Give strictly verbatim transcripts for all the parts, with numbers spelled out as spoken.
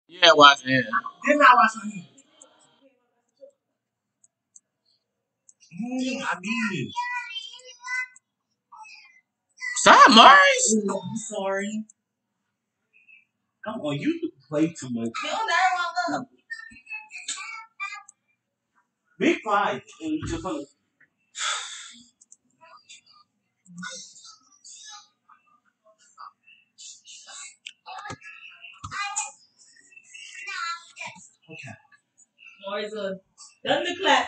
Yeah, watching him. Didn't I watch on him? Mm, I did. Stop, Maurice. Oh, I'm sorry. Come on, you play too much. Be quiet. And you just wanna- Okay. Boys, uh, done the clap.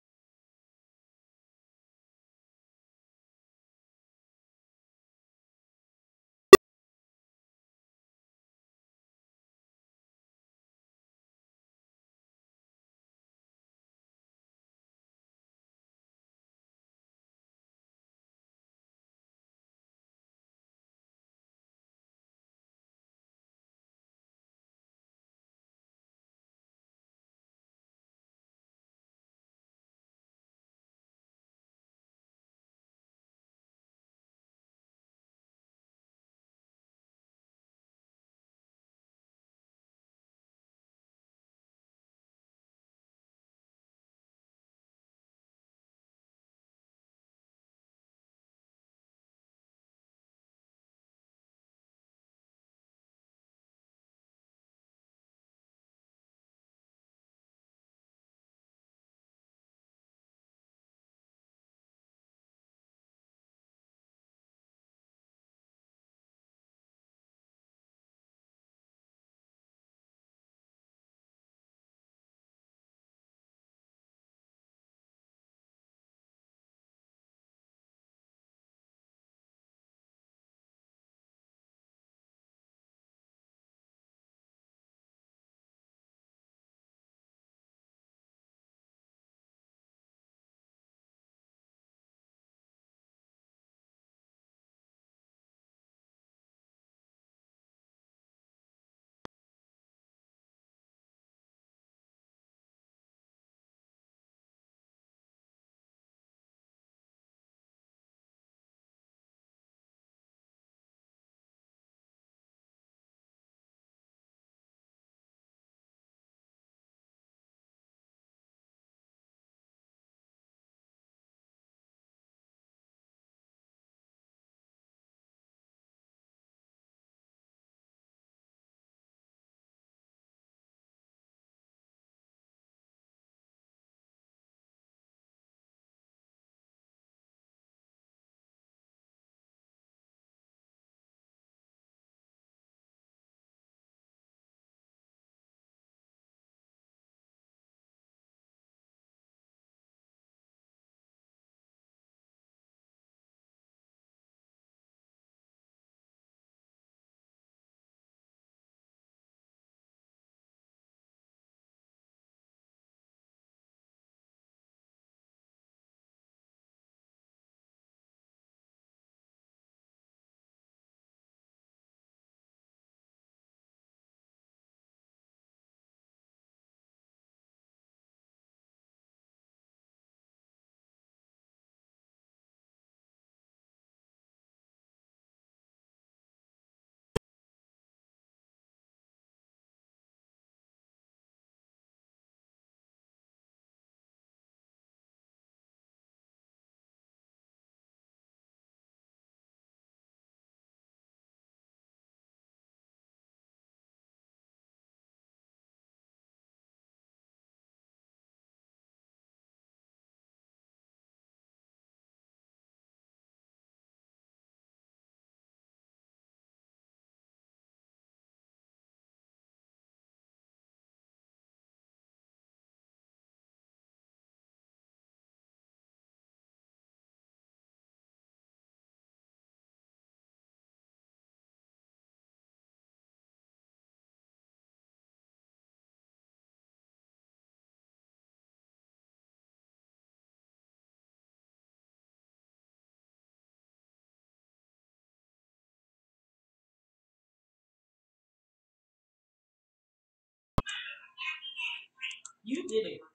You did it.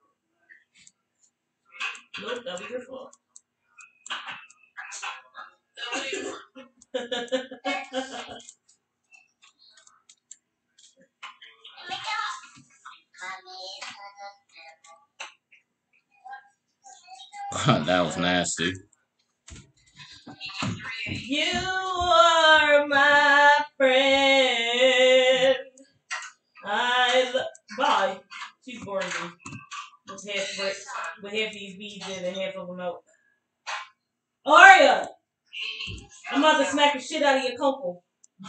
Nope, that was your fault. That was nasty. You are my friend. I love. Bye. She's boring me. With half bricks, with half these beads in and half of them out. Aria, I'm about to smack the shit out of your couple.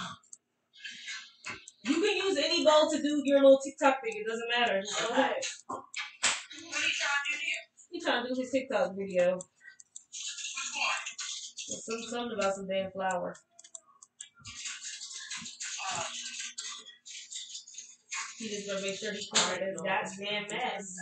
You can use any bowl to do your little TikTok thing. It doesn't matter. Just go ahead. What are you trying to do here? He's trying to do his TikTok video. Some something about some damn flour. He just gonna make sure he cleans this goddamn mess.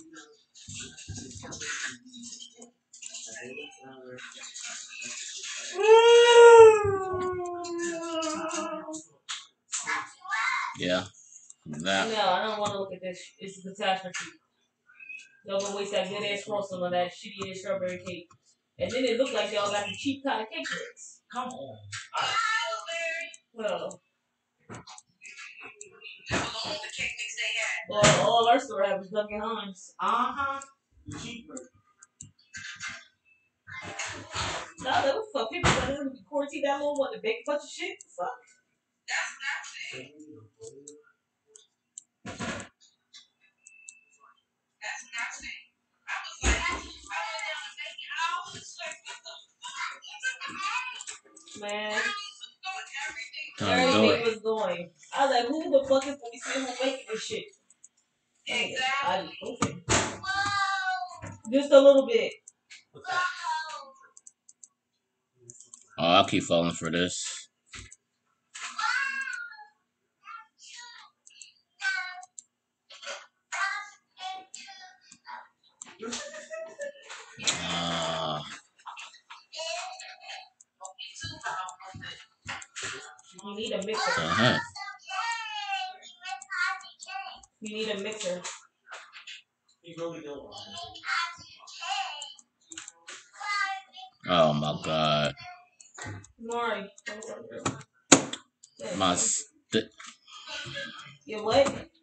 Yeah. That. No, I don't want to look at this. It's a catastrophe. Y'all gonna waste that good ass frosting on that shitty ass strawberry cake. And then it looked like y'all got the cheap kind of cake mix. Come on. Well. Well, all our store had was Dunkin' Hines. Uh-huh. The cheap version. No, that was fuck. People thought it was quarantine that little one to bake a bunch of shit. Fuck. That's nasty. That's nasty. I was like, I went down to bake it. I was like, what the fuck? Man. Everything was going. I was like, who the fuck is gonna be sitting home making this shit? Exactly. I just opened. Just a little bit. Oh, I'll keep falling for this. Uh, you need a mixer. Uh-huh. You need a mixer. Oh my god. Maury. My st- You what?